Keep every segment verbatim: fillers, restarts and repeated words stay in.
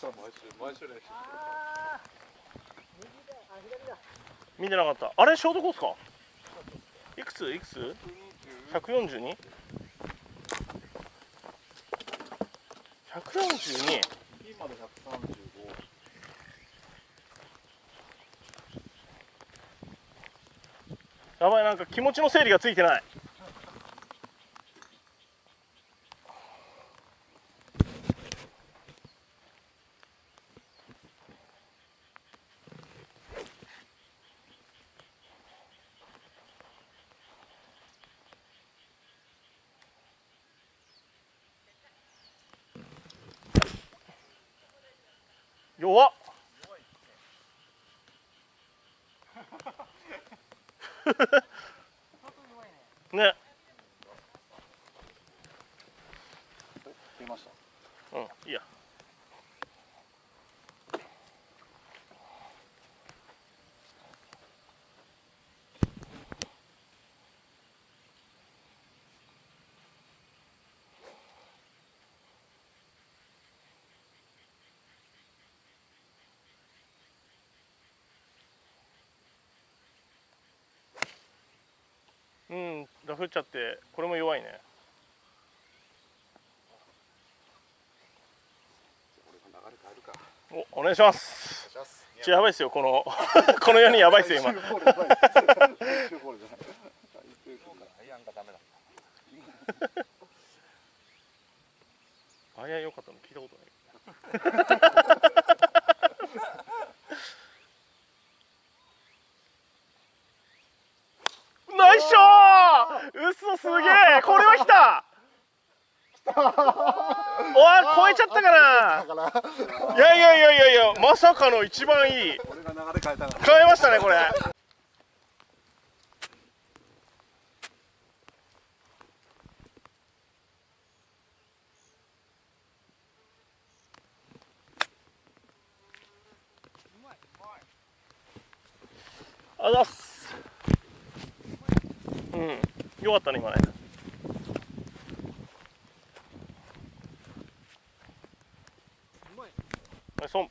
見てなかった。あれショートコースか。いくついくつ ?ひゃくよんじゅうに?ひゃくよんじゅうに? ピンまでひゃくさんじゅうご。 やばい、なんか気持ちの整理がついてない。弱っね。 出ました。 うん、いいや。うん、ラフっちゃってこれも弱いね。お、お願いします。ちょやばいですよ、このこのよにんやばいですよ今。アイアン良かったの聞いたことない。ナイスショー。嘘すげえ、これは来た。おわ、超えちゃったかな。いやいやいやいやいや、まさかの一番いい。 俺が流れ変えたから。 変えましたねこれ。あざっす。うん、よかったね今ね。ナイスオン。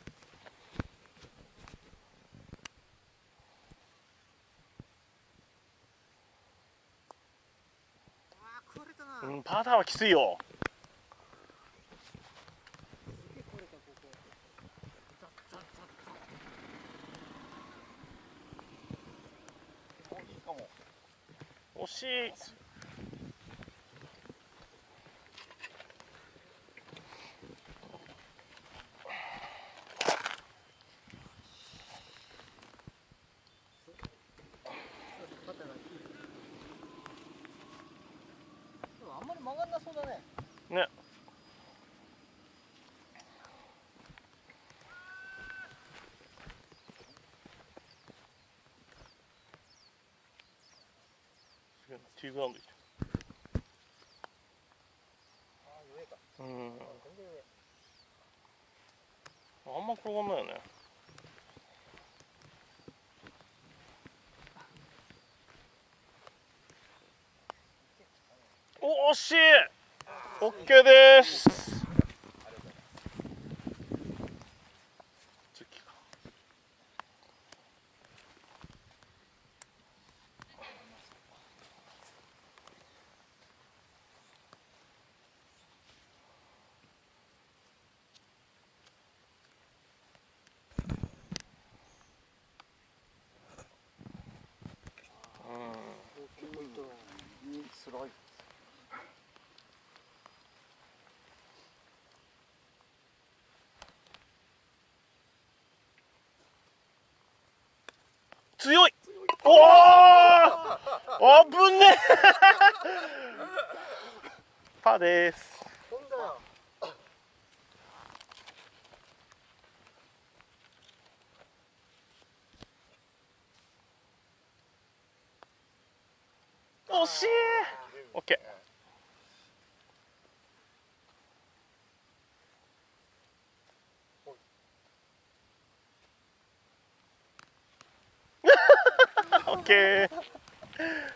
うん、パターはきついよ。惜しい。 あんまり曲がんなそうだね。 ね。ティーグラウンド行って。うん。あんま転がんないよね。お、惜しい。オッケーです。 スライ強い。おお。あぶねえ。パーです。惜しい。オッケー。オッケー。